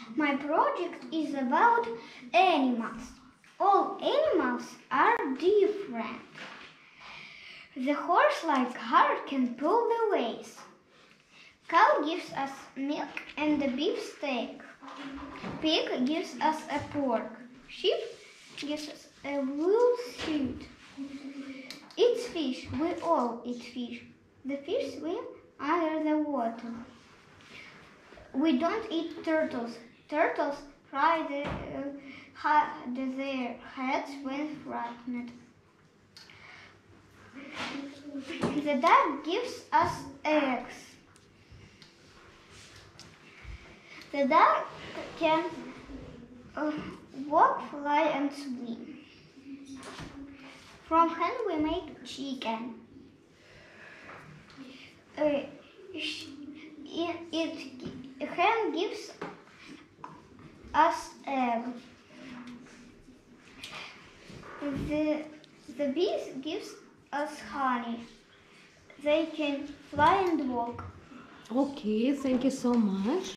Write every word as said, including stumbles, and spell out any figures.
My project is about animals. All animals are different. The horse, like heart, can pull the ways. Cow gives us milk and a beef steak. Pig gives us a pork. Sheep gives us a wool suit. It's fish. We all eat fish. The fish swim under the water. We don't eat turtles. Turtles fry the, uh, ha- their heads when frightened. The duck gives us eggs. The duck can uh, walk, fly, and swim. From hen we make chicken. Uh, it, it hen gives us egg. The the bees gives us honey. They can fly and walk. Okay, thank you so much.